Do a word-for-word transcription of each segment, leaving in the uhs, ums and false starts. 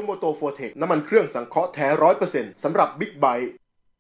โมโต โฟร์เทค น้ำมันเครื่องสังเคราะห์แท้ ร้อยเปอร์เซ็นต์ สำหรับบิ๊กไบค์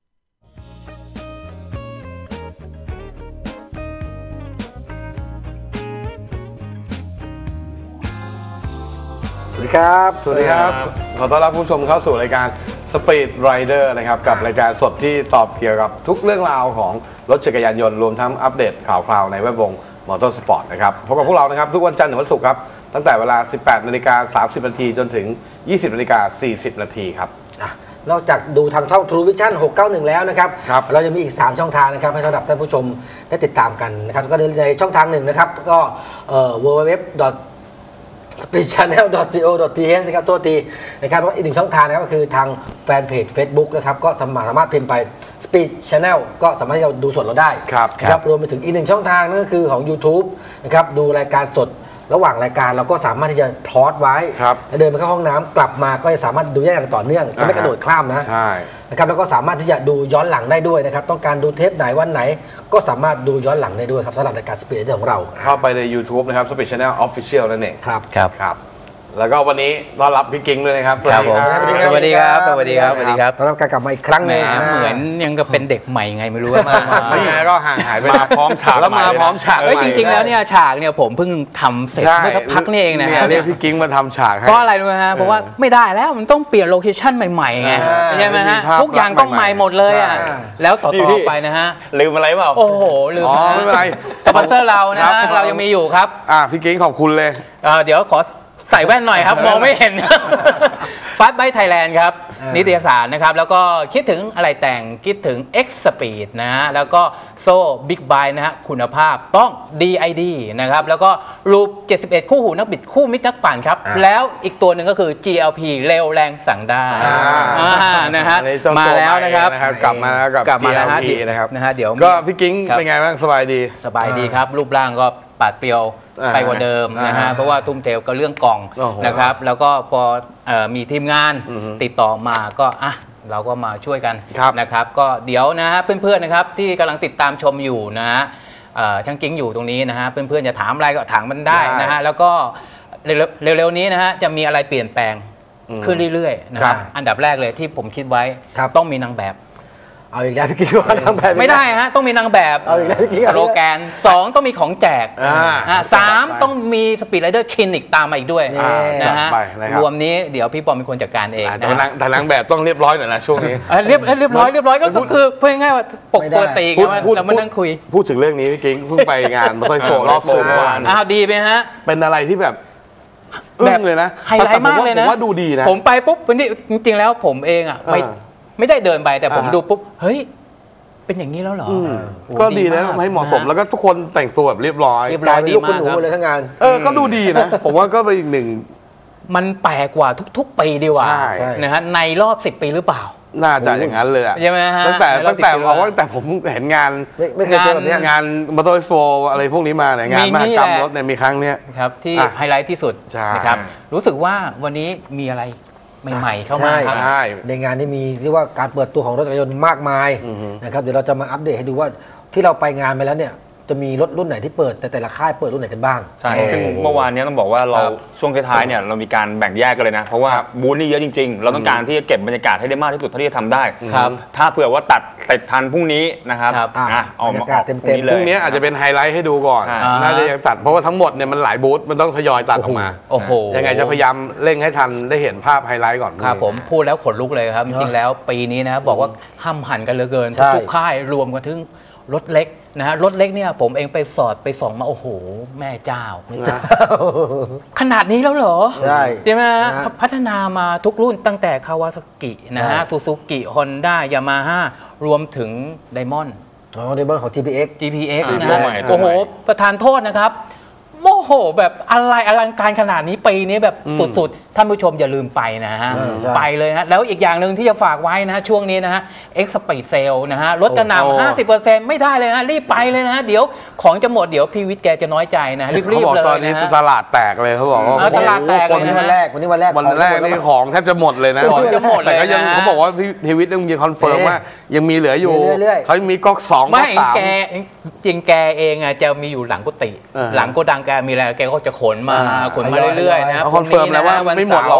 สวัสดีครับสวัสดีครับขอต้อนรับผู้ชมเข้าสู่รายการ Speed Rider นะครับกับรายการสดที่ตอบเกี่ยวกับทุกเรื่องราวของรถจักรยานยนต์รวมทั้งอัปเดตข่าวคราวในแวดวงมอเตอร์สปอร์ตนะครับพบกับพวกเรานะครับทุกวันจันทร์ถึงวันศุกร์ครับตั้งแต่เวลา สิบแปดนาฬิกาสามสิบนาทีจนถึง ยี่สิบนาฬิกาสี่สิบนาทีครับนอกจากดูทางช่อง True Vision หกเก้าหนึ่งแล้วนะครับเราจะมีอีกสามช่องทางนะครับให้สำหรับท่านผู้ชมได้ติดตามกันนะครับก็ในช่องทางหนึ่งนะครับก็ ดับเบิลยู ดับเบิลยู ดับเบิลยู ดับเบิลยู ดอท สปีด ชาแนล ดอท ซี โอ ดอท ที เอช นะครับตัวทีนะครับอีกหนึ่งช่องทางนะครับก็คือทางแฟนเพจ Facebook นะครับก็สามารถพิมพ์ไป Speed Channel ก็สามารถที่จะดูสดเราได้ครับรวมไปถึงอีกหนึ่งช่องทางนั่นก็คือของ YouTube นะครับดูรายการสดระหว่างรายการเราก็สามารถที่จะพอสไว้แล้วเดินไปเข้าห้องน้ำกลับมาก็จะสามารถดูได้อย่างต่อเนื่องไม่กระโดดข้ามนะนะครับแล้วก็สามารถที่จะดูย้อนหลังได้ด้วยนะครับต้องการดูเทปไหนวันไหนก็สามารถดูย้อนหลังได้ด้วยครับสำหรับรายการ Speed Rider ของเราเข้าไปใน YouTube นะครับ Speed Channel Official นั่นเองครับครับครับแล้วก็วันนี้ต้อนรับพี่กิ้งด้วยนะครับครับผมสวัสดีครับสวัสดีครับสวัสดีครับต้อนรับการกลับมาอีกครั้งนึงเหมือนยังก็เป็นเด็กใหม่ไงไม่รู้มาไม่ไงก็ห่างหายไปมาพร้อมฉากแล้วมาพร้อมฉากเฮ้ยจริงๆแล้วเนี่ยฉากเนี่ยผมเพิ่งทำเสร็จเมื่อสักพักนี่เองนะเรียกพี่กิ้งมาทำฉากให้เพราะอะไรรู้ไหมฮะเพราะว่าไม่ได้แล้วมันต้องเปลี่ยนโลเคชั่นใหม่ๆไงใช่ไหมฮะทุกอย่างต้องใหม่หมดเลยอ่ะแล้วต่อๆไปนะฮะลืมอะไรเปล่าโอ้โหลืมอ๋อไม่เป็นไรสปอนเซอร์เรานะฮะเรายังมีอยู่ครับอ่าพี่กิ้งขอบคุณเลยเดี๋ยวขอใส่แว่นหน่อยครับมองไม่เห็นฟาสต์ไบค์ไทยแลนด์ครับนิตยสารนะครับแล้วก็คิดถึงอะไรแต่งคิดถึง X Speed นะฮะแล้วก็โซ่บิ๊กไบค์นะฮะคุณภาพต้อง ดี ไอ ดี นะครับแล้วก็รูปเจ็ดสิบเอ็ดคู่หูนักบิดคู่มิตรนักปั่นครับแล้วอีกตัวหนึ่งก็คือ จี แอล พี เร็วแรงสั่งได้นะฮะมาแล้วนะครับกลับมาแล้วกับ จี แอล พี นะครับนะฮะเดี๋ยวก็พี่กิ้งเป็นไงบ้างสบายดีสบายดีครับรูปร่างก็ปาดเปรียวไปกว่าเดิมนะฮะเพราะว่าทุ่มเทกับเรื่องกล่องนะครับแล้วก็พอมีทีมงานติดต่อมาก็อ่ะเราก็มาช่วยกันนะครับก็เดี๋ยวนะฮะเพื่อนๆนะครับที่กำลังติดตามชมอยู่นะฮะช่างกิ้งอยู่ตรงนี้นะฮะเพื่อนๆจะถามอะไรก็ถามมันได้นะฮะแล้วก็เร็วๆนี้นะฮะจะมีอะไรเปลี่ยนแปลงขึ้นเรื่อยๆนะครับอันดับแรกเลยที่ผมคิดไว้ต้องมีนางแบบเอาอีกแล้วพี่กิ๊กว่านางแบบไม่ได้ฮะต้องมีนางแบบสโลแกนสองต้องมีของแจกสามต้องมีสปีดไรเดอร์คลินิกตามมาอีกด้วยนะฮะรวมนี้เดี๋ยวพี่ปอมเป็นคนจัดการเองนะแต่นางแบบต้องเรียบร้อยหน่อยนะช่วงนี้เรียบเรียบร้อยเรียบร้อยก็คือพูดง่ายๆว่าปกติเรามานั่งคุยพูดถึงเรื่องนี้พี่กิ๊กเพิ่งไปงานมาต่อยโซ่รอบโซ่อ้าวดีไหมฮะเป็นอะไรที่แบบอึ้งเลยนะไฮไลท์มากเลยนะผมว่าดูดีนะผมไปปุ๊บจริงๆแล้วผมเองอ่ะไม่ไม่ได้เดินไปแต่ผมดูปุ๊บเฮ้ยเป็นอย่างนี้แล้วเหรอก็ดีนะให้เหมาะสมแล้วก็ทุกคนแต่งตัวแบบเรียบร้อยเรียบร้อยดีมากครับเลยทั้งงานเออก็ดูดีนะผมว่าก็เป็นอีกหนึ่งมันแปลกกว่าทุกๆปีดีกว่านะฮะในรอบสิบปีหรือเปล่าน่าจะอย่างนั้นเลยอ่ะใช่ไหมฮะตั้งแต่ตั้งแต่เพราะว่าแต่ผมเห็นงานไม่เคยเจอแบบนี้งานมอเตอร์โชว์อะไรพวกนี้มาเนี่ยงานมหกรรมรถเนี่ยมีครั้งเนี้ยครับที่ไฮไลท์ที่สุดนะครับรู้สึกว่าวันนี้มีอะไรใหม่ๆเข้ามาครับในงานที่มีเรียกว่าการเปิดตัวของรถจักรยานยนต์มากมายนะครับเดี๋ยวเราจะมาอัปเดตให้ดูว่าที่เราไปงานไปแล้วเนี่ยจะมีรถรุ่นไหนที่เปิดแต่แต่ละค่ายเปิดรุ่นไหนกันบ้างใช่ซึ่งเมื่อวานนี้ต้องบอกว่าเราช่วงท้ายๆเนี่ยเรามีการแบ่งแยกกันเลยนะเพราะว่าบูธนี่เยอะจริงๆเราต้องการที่จะเก็บบรรยากาศให้ได้มากที่สุดเท่าที่จะทำได้ถ้าเผื่อว่าตัดติดทันพรุ่งนี้นะครับออกมาเต็มๆพรุ่งนี้อาจจะเป็นไฮไลท์ให้ดูก่อนน่าจะยังตัดเพราะว่าทั้งหมดเนี่ยมันหลายบูธมันต้องทยอยตัดออกมาโอ้โหยังไงจะพยายามเร่งให้ทันได้เห็นภาพไฮไลท์ก่อนครับผมพูดแล้วขนลุกเลยครับจริงๆแล้วปีนี้นะบอกว่าห้ำหั่นกันเหลือเกินทุกค่ายรวมกันถึงรถเล็กนะฮะรถเล็กเนี่ยผมเองไปสอดไปส่องมาโอ้โหแม่เจ้าแม่เจ้าขนาดนี้แล้วเหรอใช่ใช่ไหมพัฒนามาทุกรุ่นตั้งแต่คาวาซากินะฮะซูซูกิฮอนด้ายามาฮ่ารวมถึงไดมอนด์อ๋อไดมอนด์ของ จี พี เอ็กซ์จี พี เอ็กซ์ นะฮะโอ้โหประธานโทษนะครับโมโหแบบอะไรอลังการขนาดนี้ปีนี้แบบสุดๆท่านผู้ชมอย่าลืมไปนะฮะไปเลยฮะแล้วอีกอย่างหนึ่งที่จะฝากไว้นะฮะช่วงนี้นะฮะ X Speed Sale นะฮะลดกระหน่ำ ห้าสิบเปอร์เซ็นต์ ไม่ได้เลยนะรีบไปเลยนะฮะเดี๋ยวของจะหมดเดี๋ยวพี่วิทย์แกจะน้อยใจนะรีบๆเลยนะตอนนี้ตลาดแตกเลยเขาบอกว่าตลาดแตกวันนี้วันแรกวันนี้วันแรกวันแรกนี่ของแทบจะหมดเลยนะของจะหมดเลยแต่ก็ยังเขาบอกว่าพี่วิทย์ยังมีคอนเฟิร์มว่ายังมีเหลืออยู่เขามีก๊อกสองไม่แกจริงแกเองอ่ะจะมีอยู่หลังกุฏิหลังโกดังแกมีอะไรแกก็จะขนมาขนมาเรื่อยๆนะคอนเฟิร์มแล้วว่าไม่หมดหรอก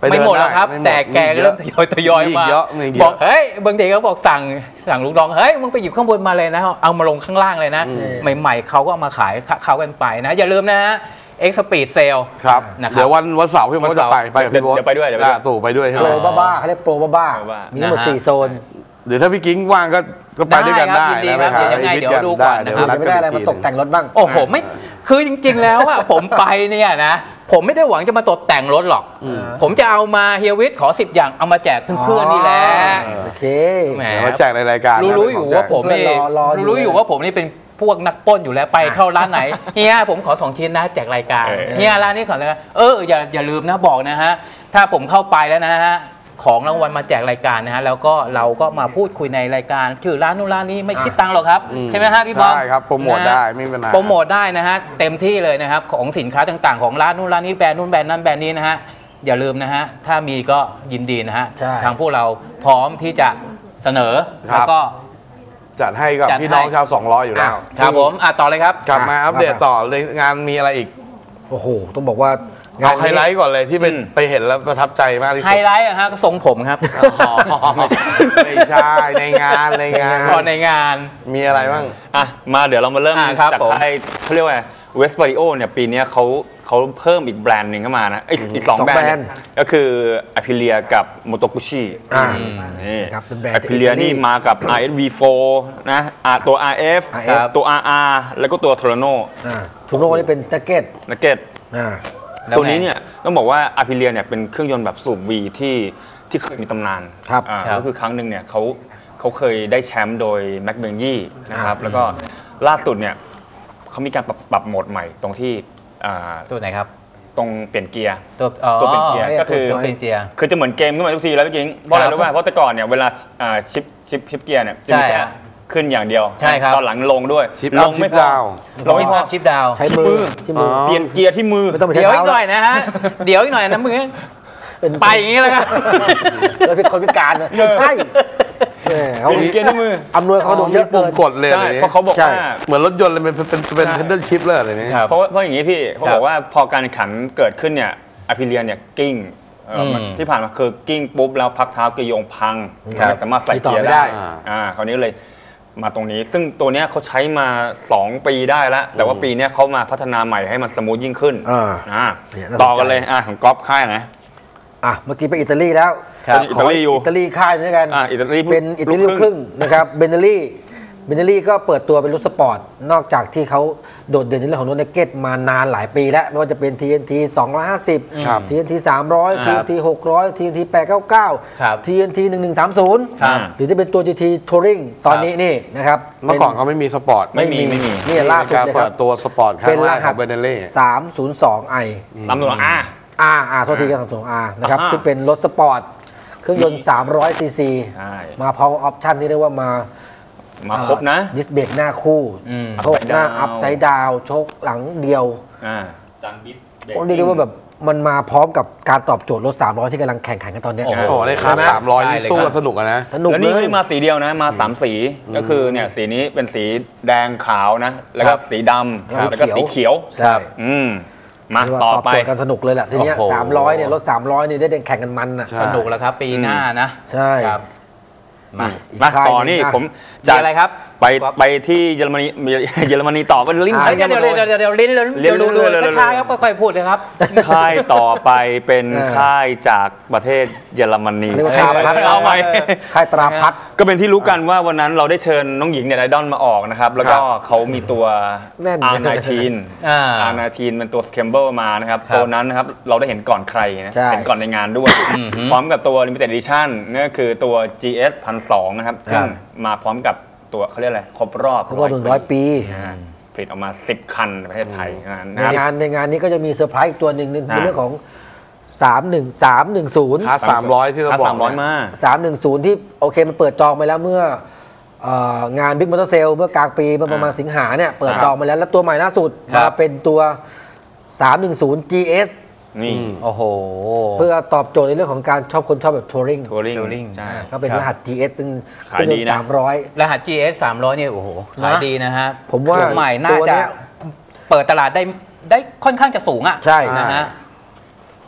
ไม่หมดแล้วครับแต่แกเริ่มทยอยทยอยมาบอกเฮ้ยบางทีเขาบอกสั่งสั่งลูกน้องเฮ้ยมึงไปหยิบข้างบนมาเลยนะเอามาลงข้างล่างเลยนะใหม่ๆเขาก็เอามาขายเขากันไปนะอย่าลืมนะฮะเอ็กซ์สปีดเซลครับเดี๋ยววันวันเสาร์พี่มดจะไปไปกับพี่มดจะไปด้วยเดี๋ยวตู่ไปด้วยโปรบ้าๆเขาเรียกโปรบ้าๆมีทั้งหมดสี่โซนเดี๋ยวถ้าพี่กิ้งว่างก็ก็ไปด้วยกันได้นะไปหายังไงเดี๋ยวดูก่อนนะครับไม่ได้อะไรมาตกแต่งรถบ้างโอ้โหไม่คือจริงๆแล้วอะผมไปเนี่ยนะผมไม่ได้หวังจะมาตกแต่งรถหรอกผมจะเอามาเฮียวิทย์ขอสิบอย่างเอามาแจกเพื่อนๆนี่แหละโอเคแหมมาแจกในรายการรู้ๆอยู่ว่าผมนี่รู้ๆอยู่ว่าผมนี่เป็นพวกนักปล้นอยู่แล้วไปเข้าร้านไหนเฮียผมขอสองชิ้นนะแจกรายการเฮียร้านนี้ขอเลยเอออย่าอย่าลืมนะบอกนะฮะถ้าผมเข้าไปแล้วนะฮะของรางวัลมาแจกรายการนะฮะแล้วก็เราก็มาพูดคุยในรายการชื่อร้านนู้นร้านนี้ไม่คิดตังค์หรอกครับใช่ไหมฮะพี่บอลใช่ครับโปรโมทได้ไม่เป็นไรโปรโมทได้นะฮะเต็มที่เลยนะครับของสินค้าต่างๆของร้านนู้นร้านนี้แบรนด์นู้นแบรนด์นั้นแบรนด์นี้นะฮะอย่าลืมนะฮะถ้ามีก็ยินดีนะฮะทางพวกเราพร้อมที่จะเสนอแล้วก็จัดให้กับพี่น้องชาวสองล้ออยู่แล้วครับผมอ่ะต่อเลยครับกลับมาอัปเดตต่อเลยงานมีอะไรอีกโอ้โหต้องบอกว่าเอาไฮไลท์ก่อนเลยที่เป็นไปเห็นแล้วประทับใจมากที่สุดไฮไลท์อะฮะก็ทรงผมครับไม่ใช่ในงานในงานก่อนในงานมีอะไรบ้างอ่ะมาเดี๋ยวเรามาเริ่มจากค่ายเขาเรียกว่าเวสบาริโอเนี่ยปีนี้เขาเขาเพิ่มอีกแบรนด์หนึ่งเข้ามานะอีกสองแบรนด์ก็คืออพิเลียกับโมโตกุชินี่อพิเลียนี่มากับ อาร์ เอส วี โฟร์ นะตัว อาร์ เอฟ ตัว อาร์ อาร์ แล้วก็ตัวโทรโนโทรโนนี่เป็นนักเก็ตนักเก็ตตัวนี้เนี่ยต้องบอกว่าอาพิเลียเนี่ยเป็นเครื่องยนต์แบบสูบ V ที่ที่เคยมีตำนานครับก็คือครั้งหนึ่งเนี่ยเขาเขาเคยได้แชมป์โดยแม็กเบงยี่นะครับแล้วก็ล่าสุดเนี่ยเขามีการปรับปรับโหมดใหม่ตรงที่ตัวไหนครับตรงเปลี่ยนเกียร์ตัวตัวเปลี่ยนเกียร์ก็คือเปลี่ยนเกียร์คือจะเหมือนเกมขึ้นมาทุกทีแล้วพี่กิ๊งเพราะอะไรรู้ป่ะเพราะแต่ก่อนเนี่ยเวลาชิปชิปชิปเกียร์เนี่ยจะมีแค่ขึ้นอย่างเดียวใช่ครับตอนหลังลงด้วยลงไม่พอลงไม่พอชิปดาวใช้มือเปลี่ยนเกียร์ที่มือไม่ต้องไปเดี๋ยวอีกหน่อยนะฮะเดี๋ยวอีกหน่อยนะมึงไปอย่างนี้แล้วครับเราเป็นคนพิการนะใช่เขาเกียร์ที่มืออำนวยเขาดูเยอะเกินกดเลยเพราะเขาบอกว่าเหมือนรถยนต์เลยเป็นเป็นเป็นเพนเดิลชิปเลยอะไรนี้เพราะเพราะอย่างนี้พี่เขาบอกว่าพอการขันเกิดขึ้นเนี่ยอพิเลียเนี่ยกิ้งที่ผ่านมาคือกิ้งปุ๊บแล้วพักเท้าเกียร์โยงพังไม่สามารถใส่เกียร์ได้อ่าคราวนี้เลยมาตรงนี้ซึ่งตัวนี้เขาใช้มาสองปีได้แล้วแต่ว่าปีนี้เขามาพัฒนาใหม่ให้มันสมูทยิ่งขึ้นอ่าต่อกันเลยอ่าของก๊อฟค่ายนะอ่ะเมื่อกี้ไปอิตาลีแล้วอิตาลีอยู่อิตาลีค่ายด้วยกันอิตาลีเป็นอิตาลีลูกครึ่งนะครับเบเนลี่เบเนลี่ก็เปิดตัวเป็นรถสปอร์ตนอกจากที่เขาโดดเด่นในเรื่องของรถเนกเก็ตมานานหลายปีแล้วไม่ว่าจะเป็น ที เอ็น ที สองร้อยห้าสิบ ที เอ็น ที สามร้อย ที เอ็น ที หกร้อย ที เอ็น ที แปดร้อยเก้าสิบเก้า ที เอ็น ที หนึ่งพันหนึ่งร้อยสามสิบหรือจะเป็นตัว จี ที Touring ตอนนี้นี่นะครับเมื่อก่อนเขาไม่มีสปอร์ตไม่มีไม่มีนี่ล่าสุดเลยครับตัวสปอร์ตเป็นรหัสเบเนลี่สามศูนย์สอง ไอสามศูนย์สอง อาร์อาร์ อาร์ โทษทีครับสามศูนย์สอง อาร์ นะครับซึ่งเป็นรถสปอร์ตเครื่องยนต์สามร้อยซีซีมาพร้อมออปชั่นที่เรียกว่ามามาครบนะดิสเบรกหน้าคู่โชคหน้าอัพไซด์ดาวโชคหลังเดียวจันบิดเรียกว่าแบบมันมาพร้อมกับการตอบโจทย์รถสามร้อยที่กำลังแข่งขันกันตอนนี้โอ้โหได้ครับสามร้อยสู้กันสนุกนะสนุกแล้วนี่ไม่มาสีเดียวนะมาสามสีก็คือเนี่ยสีนี้เป็นสีแดงขาวนะแล้วก็สีดำแล้วก็สีเขียวครับอืมมาต่อไปกันสนุกเลยแหละทีนี้สามร้อยเนี่ยรถสามร้อยเนี่ยได้แข่งกันมันนะสนุกแล้วครับปีหน้านะใช่มามาต่อนี่ผมจะอะไรครับไปไปที่เยอรมนีเยอรมนีต่อก็ลิ้นเดี๋ยวเดี๋ยวเดี๋ยวเดี๋ยวลิ้นเดี๋ยวดูดูช้าๆครับค่อยๆพูดเลยครับค่ายต่อไปเป็นค่ายจากประเทศเยอรมนีเอาไปค่ายตราพัฒน์ก็เป็นที่รู้กันว่าวันนั้นเราได้เชิญน้องหญิงเนี่ยไอดอลมาออกนะครับแล้วก็เขามีตัว อาร์ ไนน์ทีน อาร์ ไนน์ทีนเป็นตัวสแคมเบิลมานะครับตัวนั้นนะครับเราได้เห็นก่อนใครนะเห็นก่อนในงานด้วยพร้อมกับตัว Limited Edition นั่นก็คือตัว จี เอส หนึ่งพันสองร้อย นะครับซึ่งมาพร้อมกับตัวเขาเรียกอะไรครบรอบครบรอบหนึ่งร้อยปีผลิตออกมาสิบคันในประเทศไทยในงานในงานนี้ก็จะมีเซอร์ไพรส์อีกตัวหนึ่งในเรื่องของสามหนึ่ง สามหนึ่งศูนย์สามร้อยที่เราบอกมาสามหนึ่งศูนย์ที่โอเคมันเปิดจองไปแล้วเมื่องานบิ๊กมอเตอร์เซลเมื่อกลางปีเมื่อประมาณสิงหาเนี่ยเปิดจองมาแล้วแล้วตัวใหม่ล่าสุดมาเป็นตัวสามหนึ่งศูนย์ จี เอสนี่โอ้โหเพื่อตอบโจทย์ในเรื่องของการชอบคนชอบแบบทัวริงทัวริงใช่ก็เป็นรหัส จี เอส เป็นขายดีนะสามร้อยรหัส จี เอส สามร้อยเนี่ยโอ้โหขายดีนะฮะผมว่าใหม่น่าจะเปิดตลาดได้ได้ค่อนข้างจะสูงอ่ะใช่นะฮะผ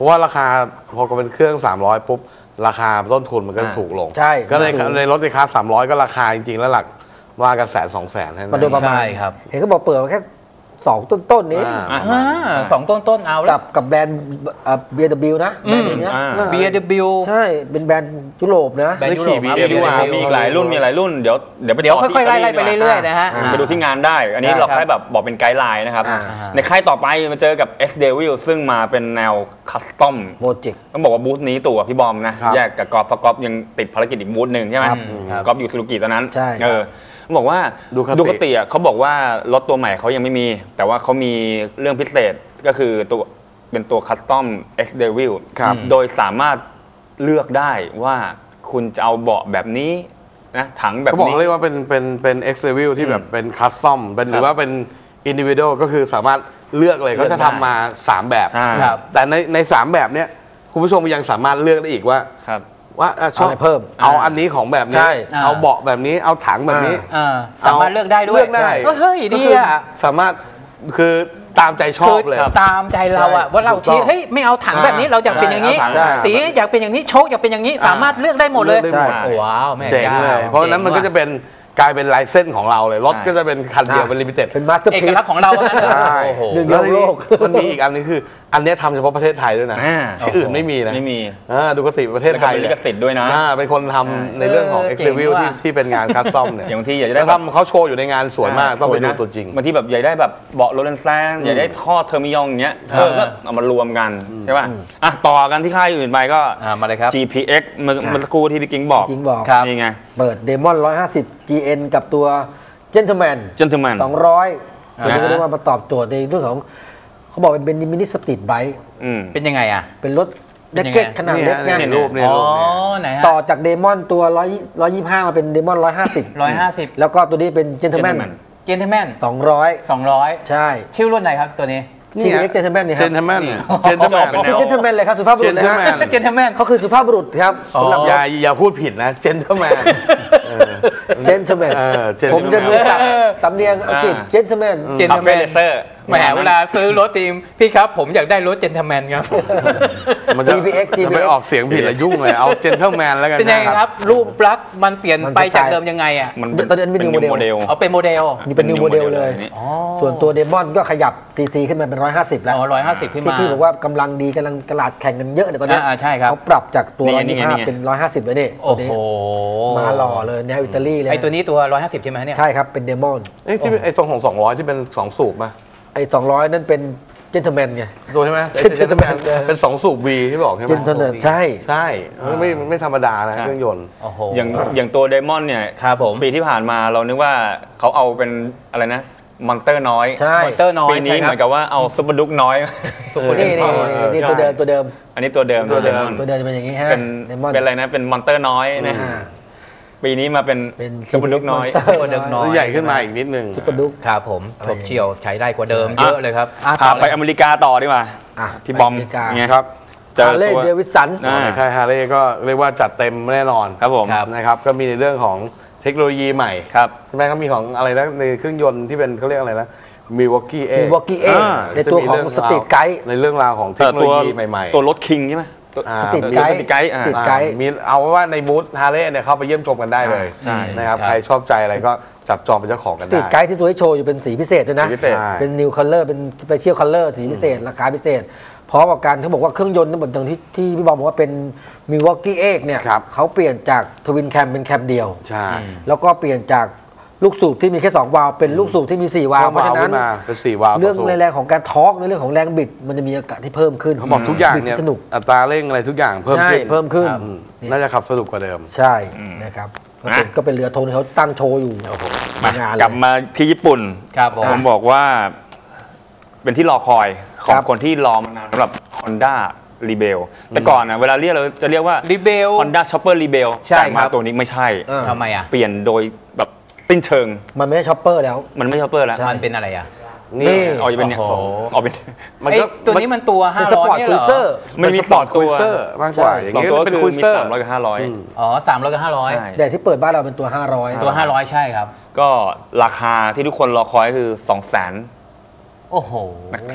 ราะว่าราคาพอเป็นเครื่องสามร้อยปุ๊บราคาต้นทุนมันก็ถูกลงใช่ก็เลยในรถในคลาสสามร้อยก็ราคาจริงๆแล้วหลักว่ากันแสนสองแสนให้มาโดยประมาณใช่ครับเห็นเขาบอกเปิดมาแค่สองต้นๆนี้อ่าอ่าสองต้นต้นๆเอาแล้กัวบกับแบรนด์เบียร์ดับบิวนะแบรนด์เนี้ยอ่าบี เอ ดับเบิลยูใช่เป็นแบรนด์ยุโรปนะแบรนด์ยุโรปครับเดี๋ยวดีกว่าบีมีอีกหลายรุ่นมีหลายรุ่นเดี๋ยวเดี๋ยวไปเดี๋ยวต่อที่ค่อยๆไล่ไล่ไปตาลีเรื่อยๆนะฮะอ่าไปดูที่งานได้ อันนี้ได้เราครับแค่แบบบอกเป็นไกด์ไลน์นะครับอ่าในค่ายต่อไปมาเจอกับ X Devil ซึ่งมาเป็นแนวคัสตอมโปรเจกต์ต้องบอกว่าบูธนี้ตัวพี่บอมนะครับ แยกกับกอล์ฟเพราะกอล์ฟยังติดภารกิจอีกบูธหนึ่งใช่ไหมครับกอล์ฟอยู่สุรุกิตอนนั้นใช่ครับเออเขาบอกว่าดูคติดูคติอ่ะเขาบอกว่ารถตัวใหม่เขายังไม่มี แต่ว่าเขามีเรื่องพิเศษก็คือตัวเป็นตัวคัสตอม X Devil ครับโดยสามารถเลือกได้ว่าคุณจะเอาเบาะแบบนี้นะถังแบบเขาบอกนี้เรียกว่าเป็นเป็นเป็น X Review ที่แบบเป็นคัสตอมเป็นหรือว่าเป็น individual ก็คือสามารถเลือกเลยเลืเขาอกจะได้ทำมาสามแบบใช่ครับแต่ในในสามแบบเนี้ยคุณผู้ชมยังสามารถเลือกได้อีกว่าครับว่าอ่ะชอบเอาอะไรเพิ่มเอาอันนี้ของแบบใช่นี้เอาเบาะแบบนี้เอาถังแบบนี้อ่าสามารถเลือกได้ด้วยเลือกได้เฮ้ยดีก็คืออ่ะสามารถคือตามใจชอบเลยคือตามใจเราอะใช่ว่าเราถูกต้ชี้องเฮ้ยไม่เอาถังแบบนี้อ่าเราอยากเป็นอย่างนี้ใช่เอาถังสีอยากเป็นอย่างนี้โชคอยากเป็นอย่างนี้อ่าสามารถเลือกได้หมดเลยเลือกได้หมดโอ้ว้าวแม่เจ๋งเลย เพราะฉะนั้นมันก็จะเป็นกลายเป็นลายเส้นของเราเลย รถใช่ก็จะเป็นคันเดียวอ่าเป็นลิมิเต็ดเป็นมาสเตอร์เอพีกซลักษณ์ของเราอะนะใช่โอ้โหหนึ่งแล้วโลกมันมีอีกอันนึงคือ อันเนี้ยทำเฉพาะประเทศไทยด้วยนะอ่าที่อื่นไม่มีนะไม่มีอ่าดูกติประเทศแล้วไทก็ยเป็นลิขสิทธิ์ด้วยนะอ่าเป็นคนทำในเรื่องของเออ X เจ๋ง Review ที่ว่ะที่เป็นงานคัสตอมเนี่ยอย่างบางทีอยากจะแล้ได้วทำเขาโชว์อยู่ในงานสวยมากต้องไปดูตัวจริงบางทีแบบอยากได้แบบเบาะโรเลนแซงอยากได้ท่อเทอร์มิยองอย่างเงี้ยเออก็เอามารวมกันใช่ป่ะอ่ะต่อกันที่ค่ายอื่นไปก็อ่ามาเลยครับจี พี เอ็กซ์ เมื่อเมื่อสักครู่ที่พี่กิ๊งบอกจริงบอกครับนี่ไงเปิดเดมอนหนึ่งร้อยห้าสิบ จี เอ็น กับตัว Gentleman Gentleman สองร้อยตัวนี้อ่าก็เรียกว่ามาตอบโจทย์ในเรื่องของเขาบอกเป็นมินิสตรีทไบค์อืมเป็นยังไงอะเป็นรถเป็เด็นกยังไงเก็ตขนาดเล็กนี่ไงเห็นรูปเนี่ยอ๋อรูปเนี่ยไหนฮะต่อจากเดมอนตัวร้อยร้อยยี่ห้ามาเป็นเดมอนร้อยห้าสิบร้อยห้าสิบแล้วก็ตัวนี้เป็น Gentleman Gentleman เจนเทแมนสองร้อยสองร้อยใช่ชื่อรุ่นไหนครับตัวนี้จี พี เอ็กซ์ Gentleman เนี่ยคเจรับนเทอร์แมนนี่เจนเทอร์แมนเขาจะออกเป็นแนวเจนเทอร์แมนเลยครับสุภาพบุรุษนะฮะ Gentleman เจนเทแมนเขาคือสุภาพบุรุษครับสำหรับอย่าอย่าพูดผิดนะเจนเทอร์แมนเจนเทอร์แมนเออ Gentleman ผมจะมีศัพท์สำเนียงอังกฤษเจนเทอร์แมนเจนคาเทแมเฟ่นเลเซอร์แหมเวลาซื้อรถทีมพี่ครับผมอยากได้รถเจนเทแมนครับมันจะจี พี เอ็กซ์จะไปออกเสียงผิดละยุ่งเลย เอาเจนเทอร์แมนแล้วกันเป็นยังไงครับ รูปลักษณ์มันเปลี่ยนมันไปสไตล์จากเดิมยังไงอ่ะมันตอนนี้เป็น new new model เอาเป็นโมเดลนี่เป็นนิวโมเดลเลยนี่อ๋อส่วนตัวเดมอนก็ขยับซีซีขึ้นมาเป็นร้อยห้าสิบแล้วอ๋อร้อยห้าสิบขึ้นที่มาพี่บอกว่ากำลังดีกำลังตลาดแข่งกันเยอะเดี๋ยวตอนนี้อ่าใช่ครับเขาปรับจากตัวนี่ร้อยไงยี่นี่ห้าไงเป็นร้อยห้าสิบเลยนี่โอ้ตัวนี้โหมาหล่อเลยแนวอิตาลีเลยไอตัวนี้ตัวร้อยห้าสิบใช่ไหมเนี่ยใช่ครับเป็นเดมอนเอ้ยที่เป็นไอ้ตรงของสองร้อยที่เป็นสองสูบป่ะไอ้สองร้อยนั่นเป็นเจนเทอร์แมนไงตัวใช่ไหมไอ้ Gentleman เออเป็นสองสูบ V ที่บอกใช่ไหมเจนเทอร์แมนใช่ใช่เออไม่ไม่ธรรมดานะเครื่องยนต์โอ้โหอย่างอย่างตัวไดมอนด์เนี่ยครับผมปีที่ผ่านมาเรานึกว่าเขาเอาเป็นอะไรนะมอนเตอร์น้อยใช่มอเตอร์น้อยปีนี้ใช่เหคมืรัอบ นกับว่าเอาซุปเปอร์ดุ๊กน้อยนี่นี่นี่นี่ใช่ตัวเดิมตัวเดิมอันนี้ตัวเดิมตัวเดิม Diamond ตัวเดิมจะเป็นอย่างนี้ฮะเป็นเดมอนเป็นอะไรนะเป็นมอนเตอร์น้อยนะอ่าปีนี้มาเป็นเป็นซุปเปอร์ดุ๊กน้อย Monster ซุปเปอร์ดุ๊กน้อยแล้วใหญ่ขึ้นมาอีกนิดนึงซุปเปอร์ดุ๊กครับผมทบเชียวใช้ได้กว่าเดิมอ่ะเยอะเลยครับอ่ะอ่ะไปอเมริกาต่อดีกว่าอ่ะพี่บอมไปอเมริกาไงครับเจอฮาร์เลตัย์วเดวิสันอ่าในค่ายฮาร์เลย์ก็เรียกว่าจัดเต็มแน่นอนครับผมครับนะครับก็มีในเรื่องของเทคโนโลยีใหม่ครับใช่ไหมครับมีของอะไรนะในเครื่องยนต์ที่เป็นเขาเรียกอะไรนะมิวอกกี้เอมีวอกกี้เออ่าในตัวของสตรีทไกด์ในเรื่องราวของเทคโนโลยีใหม่ๆตัวรถคิงใช่ไหมตัวอ่าสตรีทเออไกด์สตรีทไกด์อ่าสตรีทอ่าไกด์มีเอาไว้ว่าในบูธฮาร์เลย์เนี่ยเข้าไปเยี่ยมชมกันได้เลยใช่นะครับครับใครชอบใจอะไรก็จับจองเป็นเจ้าของกันสตรีได้ทไกด์ที่ตัวให้โชว์อยู่เป็นสีพิเศษด้วยนะสีพิเศษใช่เป็นนิวคัลเลอร์เป็นสเปเชียลคัลเลอร์สีพิเศษ ราคาพิเศษ เพราะว่าการเขาบอกว่าเครื่องยนต์ทั้งหมดอย่างที่ที่พี่บอมบอกว่าเป็นมิวอกกี้เอ็กเนี่ยครับเขาเปลี่ยนจากทวินแคมเป็นแคมเดียวใช่แล้วก็เปลี่ยนจากลูกสูบที่มีแค่สองวาล์วเป็นลูกสูบที่มีสี่วาล์วเพราะฉะนั้นขึ้มาเป็นสี่วาล์วเรื่องต่สูบในแรงของการทอร์กในเรื่องของแรงบิด มันจะมีอากาศที่เพิ่มขึ้นเขาบอกทุกอย่างเนี่ยบิดสนุกอัตราเร่งอะไรทุกอย่างเพิ่มใช่ขึ้นเพิ่มขึ้นอืมน่าจะขับสนุกกว่าเดิมใช่นะครับก็เป็นก็เป็นเรือธงที่เขาตั้งโชว์อยู่ในงานเลยกลับมาที่ญี่ปุ่นครับผมผมบอกว่าเป็นที่รอคอยขอครังบคนที่รอมานานสำหรับ Honda Rebel แต่ก่อนนะเวลาเรียกเราจะเรียกว่ารีเบล Honda Chopper Rebel ใช่แต่มาครับตัวนี้ไม่ใช่เออทำไมอ่ะเปลี่ยนโดยแบบสิ้นเชิงมันไม่ใช่ช็อปเปอร์แล้วมันไม่ Chopper แล้วใช่มันเป็นอะไรอ่ะนี่นี่ออกจะเป็นเนี่ยโอ้โหออกเป็นมันไอ้ก็ตัวนี้มันตัวห้าเป็นสร้อปอร์ตยเนี่ยครูเหรอเซอร์มันมีสปอร์ตสคุองยตัวเซอร์มากกว่าใช่อย่างสองเงี้ยตัวเป็นคืคุอย มีเซอร์สามร้อยกับห้าร้อยอ๋อสามร้อยกับห้าร้อยใช่แต่ที่เปิดบ้านเราเป็นตัวห้าร้อยตัวห้าร้อยใช่ครับก็ราคาที่ทุกคนรอคอยคือ สองแสนโอ้โหนะครับ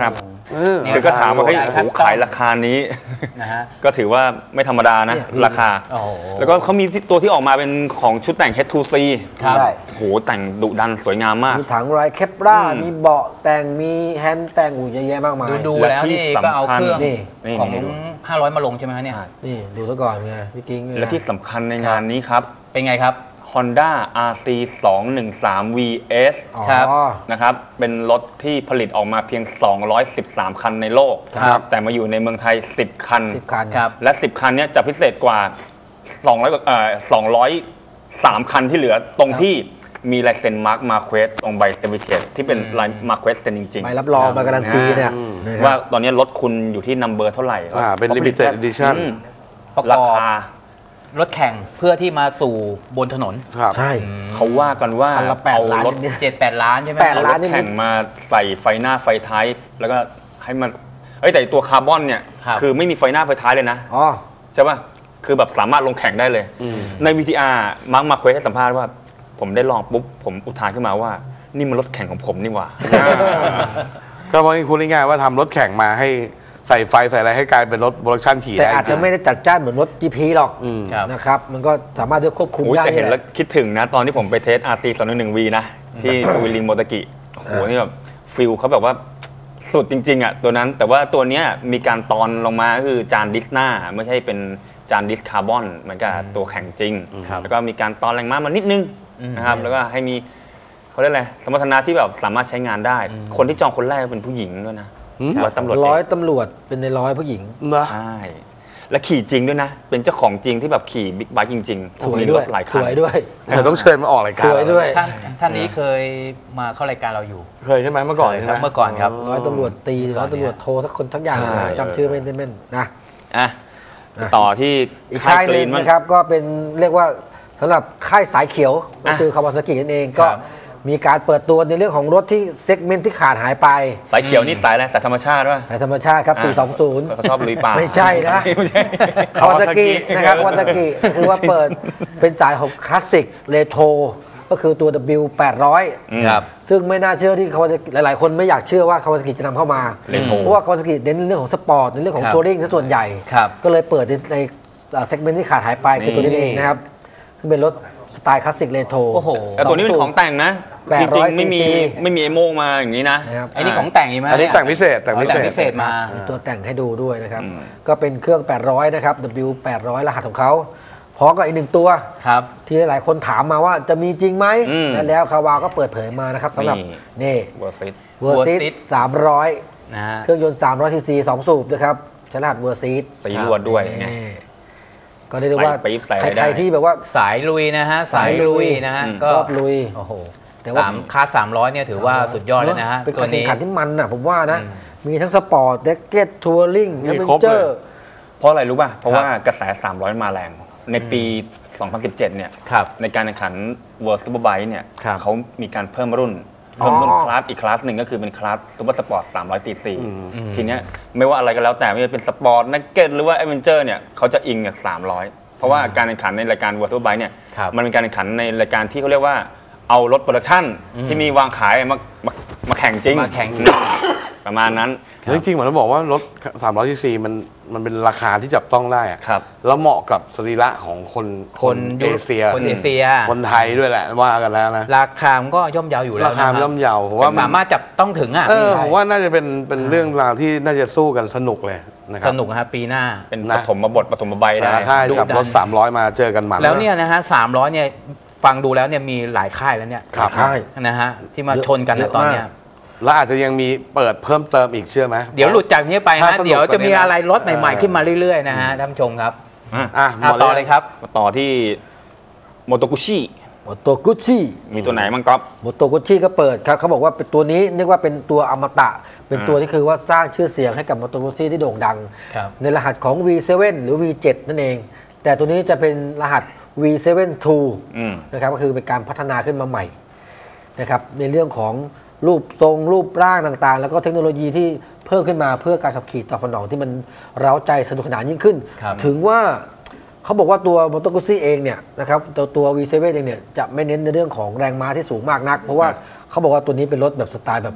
คือก็ถามว่าเฮ้ยโอ้โหขายราคานี้นะฮะก็ถือว่าไม่ธรรมดานะราคาโอ้โหแล้วก็เขามีตัวที่ออกมาเป็นของชุดแต่ง เอช ทู ซีครับใช่โอ้โหแต่งดุดันสวยงามมากมีถังไรเคปราอืมมีเบาะแต่งมีแฮนด์แต่งอูเยอะแยะมากมายดูดูและแล้วที่นี่ก็เอาเครื่องนี่ของนี่ห้าร้อยมาลงใช่ไหมฮะเนี่ยนี่ดูซะก่อนไงพี่กิ้งและที่สำคัญในงานนี้ครับเป็นไงครับ Honda อาร์ ซี สองหนึ่งสาม วี เอสอ๋อครับนะครับ เป็นรถที่ผลิตออกมาเพียง สองร้อยสิบสาม คันในโลกครับแต่มาอยู่ในเมืองไทย สิบ คันสิบคันครับและ สิบ คันเนี้ยจะพิเศษกว่า สองร้อยเอ่อสองร้อยสาม คันที่เหลือตรงที่มีลายเซ็นมาร์คมาเควสตรงใบเซอร์ติฟิเคทที่เป็นลายมาเควสเซ็นจริงใบรับรองใบการันตีเนี่ยนะครับว่าตอนนี้รถคุณอยู่ที่นัมเบอร์เท่าไหร่อ่าเป็น limited edition อืมประกราอบคารถแข่งเพื่อที่มาสู่บนถนนครับใช่เขาว่ากันว่าคันละแปดเอาล้านรถนิดเจ็ดแปดล้านใช่ไหมแปดเอาล้าร นถแข่งมาใส่ไฟหน้าไฟท้ายแล้วก็ให้มันเอ้ยแต่ตัวคาร์บอนเนี่ยครับคือไม่มีไฟหน้าไฟท้ายเลยนะอ๋อใช่ป่ะคือแบบสามารถลงแข่งได้เลย ใน วี ที อาร์ มาร์คมาเควสให้สัมภาษณ์ว่า ผมได้ลองปุ๊บผมอุทานขึ้นมาว่า นี่มันรถแข่งของผมนี่หว่าก็บอกให้คุณง่ายๆว่าทำรถแข่งมาให้ใส่ไฟใส่อะไรให้กลายเป็นรถโปรดักชันขี่แต่ได้อาจจะไม่ได้จัดจ้านเหมือนรถ จี พี หรอกอืมครับนะครับ มันก็สามารถจะควบคุมโอ้ยได้แต่เห็นนี่แล้วหะคิดถึงนะ ตอนที่ผมไปเทส อาร์ ซี สองหนึ่งหนึ่ง วี นะ ที่ตูวิลินโมตากิโอ้โห นี่แบบฟิลเขาแบบว่าสุดจริง ๆ อ่ะ ตัวนั้นแต่ว่าตัวเนี้ยมีการตอนลงมาก็คือจานดิสหน้า ไม่ใช่เป็นจานดิสคาร์บอนเหมือนกับตัวแข่งจริง แล้วก็มีการตอนแรงม้ามานิดนึงนะครับแล้วก็ให้มีเขาเรียกอะไรสมรรถนะที่แบบสามารถใช้งานได้ คนที่จองคนแรกเป็นผู้หญิงด้วยนะอืมร้อยตำรวจร้อยเอกตำรวจเป็นในร้อยผู้หญิงนะใช่ และขี่จริงด้วยนะ เป็นเจ้าของจริงที่แบบขี่บิ๊กไบค์จริงๆสวยมีด้รวยถหลายสคันวยด้วยเดี๋ยวต้องเชิญมาออกรายการสวยด้วยท่านท่านนี้เคยมาเข้ารายการเราอยู่เคยใช่ไหมเมื่อก่อนใช่ไหมเมื่อก่อนครับร้อยตำรวจตีหรือร้อยตำรวจโทสักคนสักอย่างใช่จำชื่อไม่ได้แม่นนะอ่ะต่อที่อีกค่ายหนึ่งมั้งนะครับก็เป็นเรียกว่าสำหรับค่ายสายเขียวก็คือคาวาซากินั่นเองก็ครับมีการเปิดตัวในเรื่องของรถที่เซกเมนต์ที่ขาดหายไปสายเขียวนี่สายอะไรสายธรรมชาติป่ะสายธรรมชาติครับอ่ะสี่สองศูนย์เขาชอบลุยป่าไม่ใช่นะไม่ใช่คาวาซากินะครับคาวาซากิคือว่าเปิดเป็นสายของคลาสสิกเรโทรก็คือตัว ดับเบิลยู แปดร้อยครับซึ่งไม่น่าเชื่อที่คาวาซากิหลาย ๆ คนไม่อยากเชื่อว่าคาวาซากิจะนำเข้ามาเรโทรเพราะว่าคาวาซากิเน้นเรื่องของสปอร์ตในเรื่องของครับทัวริงซะส่วนใหญ่ครับก็เลยเปิดในในเซกเมนต์ที่ขาดหายไปคือตัวนี้เองนะครับ ซึ่งเป็นรถสไตล์คลาสสิกเรโทรโอ้โหแต่ตัวนี้เป็นของแต่งนะแปจดร้ริอง ยๆไม่มีซีซีไม่มีเอโมมาอย่างนี้นะนะครับไอ้นี่ของแต่งอีกไหมอันนี้เยแต่งพิเศษแต่งอ๋อพิแต่เศงษพิเศษมามีตัวแต่งให้ดูด้วยนะครับอืมก็เป็นเครื่อง แปดร้อย นะครับ ดับเบิลยู แปดร้อย รหัสของเขาพร้อมกับอีกหนึ่งตัวครับที่หลายคนถามมาว่าจะมีจริงไหมอืมและแล้วคาวาก็เปิดเผยมานะครับสำหรับนี่นี่เวอร์ซิตเวอร์ซิ Versys สามร้อยนะฮะเครื่องยนต์ สามร้อยซีซี สองสูบนะครับใช้รหัสเวอร์ซิสีลวดด้วยไงก็เรียกได้ว่าใส่ปี๊บใส่อะไรใครได้ๆที่แบบว่าสายลุยนะฮะ สายลุยนะฮะอืมก็ชอบลุยโอ้โหแต่ว่าสามคลาสสามร้อยเนี่ยถือว่าสุดยอดเลยนะฮะเป็นตักาว รแข่นี้งขันที่มันนะผมว่านะอืมมีทั้งสปอร์ตเด็กเก็ตทัวริงมีแอดเวนครบเจอเลยร์เพราะอะไรรู้ป่ะ เพราะครับว่ากระแส สามร้อย มาแรง ในปี สองพันสิบเจ็ด เนี่ยครับในการแข่งขัน World Superbike เนี่ยครับเขามีการเพิ่มรุ่น เพิ่มรุ่นคลาสอีกคลาสหนึ่งก็คือเป็นคลาสซูเปอร์สปอร์ต สามร้อยซีซี ทีเนี้ยไม่ว่าอะไรก็แล้วแต่ไม่ว่าเป็นสปอร์ตนักเก็ตหรือว่าแอดเวนเจอร์เนี่ยเขาจะอิงจากสามร้อย เพราะว่าการแข่งขันในรายการ World Superbike เนี่ยครับมันเป็นการแข่งขันในรายการที่เขาเรียกว่าเอารถโปรดักชั่นที่มีวางขายมามามาแข่งจริงมาแข่งประมาณนั้นแล้วจริงๆเหมือนเราบอกว่ารถ สามร้อยซีซี มันมันเป็นราคาที่จับต้องได้อะครับแล้วเหมาะกับสรีระของคนคนเอเชียคนเอเชียคนไทยด้วยแหละว่ากันแล้วนะราคามันก็ย่อมเยาวอยู่แล้วราคานะครับย่อมเยาผมว่ามันสามารถจับต้องถึงอ่ะเออผมว่าน่าจะเป็นเป็นเรื่องราวที่น่าจะสู้กันสนุกเลยนะครัสบนุกนะครับปีหน้าเป็นนะปฐมบทปฐมบายแต่ได้ละค่ายดุกับดันรถสามร้อยมาเจอกันหมันแล้วเนี่ยนะฮะสามร้อยเนี่ยฟังดูแล้วเนี่ยมีหลายค่ายแล้วเนี่ยครับค่ายนะฮะที่มาชนกันเยในอะตอนมากเนี้ยแล้วอาจจะยังมีเปิดเพิ่มเติมอีกเชื่อไหมเดี๋ยวหลุดจากนี้ไปถ้าฮะสนุกเดี๋ยวจะมีกว่านี้นะอะไรรถใหม่เออๆขึ้นมาเรื่อยๆนะฮะท่านผู้ชมครับอ่ะอ่ะหอ่ะมดต่อเลยครับมาต่อที่โมโตกุชิโมโตกุชิมีตัวไหนบ้างก๊อฟโมโตกุชิก็เปิดครับเขาบอกว่าเป็นตัวนี้เรียกว่าเป็นตัวอมตะ เป็นตัวที่คือว่าสร้างชื่อเสียงให้กับโมโตกุชิที่โด่งดังครับในรหัสของ วี เซเว่น หรือ วี เซเว่น นั่นเอง แต่ตัวนี้จะเป็นรหัส วี เซเว่น ทูอืมนะครับก็คือเป็นการพัฒนาขึ้นมาใหม่นะครับในเรื่องของรูปทรงรูปร่างต่างๆ แล้วก็เทคโนโลยีที่เพิ่มขึ้นมาเพื่อการขับขี่ตอบสนองที่มันเร้าใจสนุกสนานยิ่งขึ้นครับถึงว่าเขาบอกว่าตัวมอเตอร์กุซี่เองเนี่ยนะครับตัวตัว วี เซเว่น เองเนี่ยจะไม่เน้นในเรื่องของแรงม้าที่สูงมากนัก เพราะว่าเขาบอกว่าตัวนี้เป็นรถแบบสไตล์แบบ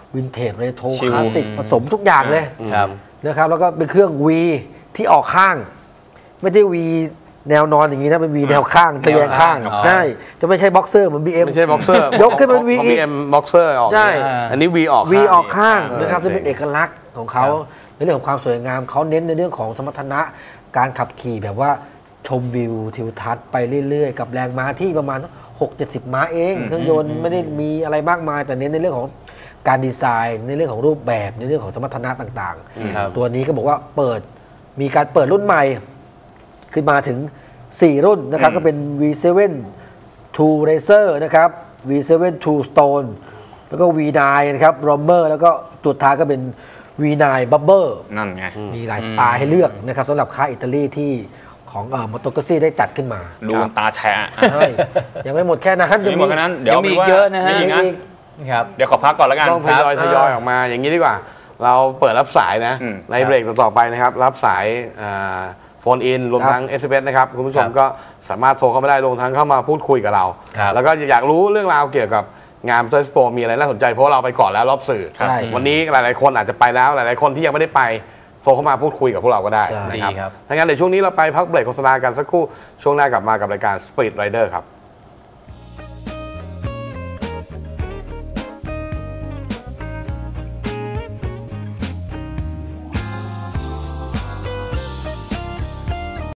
วินเทจเรโทรชิลคลาสสิกผสมทุกอย่างเลยครับนะครับแล้วก็เป็นเครื่อง V ที่ออกข้าง ไม่ได้ V แนวนอนอย่างนี้นะเป็น V แนวข้างตะแยงข้างอ๋อใช่จะไม่ใช่บ็อกเซอร์เหมือน บี เอ็มไม่ใช่บ็อกเซอร์ยกขึ้นเป็น V บีเอ็มบ็อกเซอร์ออกใช่อันนี้ V ออก V ออกข้างนะครับเออจะเป็นเอกลักษณ์ของเขาในเรื่องของความสวยงามเขาเน้นในเรื่องของสมรรถนะการขับขี่แบบว่าชมวิวทิวทัศน์ไปเรื่อยๆ กับแรงม้าที่ประมาณหกเจ็ดสิบม้าเองเครื่องยนต์ไม่ได้มีอะไรมากมาย แต่เน้นในเรื่องของการดีไซน์ในเรื่องของรูปแบบในเรื่องของสมรรถนะต่างครับๆ ตัวนี้ก็บอกว่าเปิดมีการเปิดรุ่นใหม่ขึ้นมาถึงสี่รุ่นนะครับก็เป็น วี เซเว่น ทู Racer นะครับ วี เซเว่น ทู Stone แล้วก็ วี ไนน์ นะครับ Rommer แล้วก็ตัวท้ายก็เป็น วี ไนน์ Bubble นั่นไงมีหลายสไตล์ให้เลือกนะครับสำหรับค่ายอิตาลีที่ของเอ่อมอเตอร์กซี่ได้จัดขึ้นมาดูตาแฉะใช่ยังไม่หมดแค่นั้นยังไม่หมดแค่นั้นเดี๋ยวยังมีาเยอะนะฮะมีอีกนะมีอีกครับเดี๋ยวขอพักก่อนแล้วกันต้องทยอยครับทยอยออกมาอย่างนี้ดีกว่า เราเปิดรับสายนะอืมในเบรกต่อๆไปนะครับ รับสายโฟนอินรวมครับทั้ง เอส เอ็ม เอส นะครับ คุณผู้ชมครับก็สามารถโทรเข้ามาได้รวมทั้งเข้ามาพูดคุยกับเราครับแล้วก็อยากรู้เรื่องราวเกี่ยวกับงานมอเตอร์สโปร์มีอะไรน่าสนใจเพราะว่าเราไปก่อนแล้วรอบสื่อใช่วันนี้หลายๆคนอาจจะไปแล้วหลายๆคนที่ยังไม่ได้ไปโทรเข้ามาพูดคุยกับพวกเราก็ได้ใช่นะครับดีครับถ้างั้นเดี๋ยวช่วงนี้เราไปพักเบรกโฆษณากันสักครู่ช่วงหน้ากลับมากับรายการ Speed Rider ครับ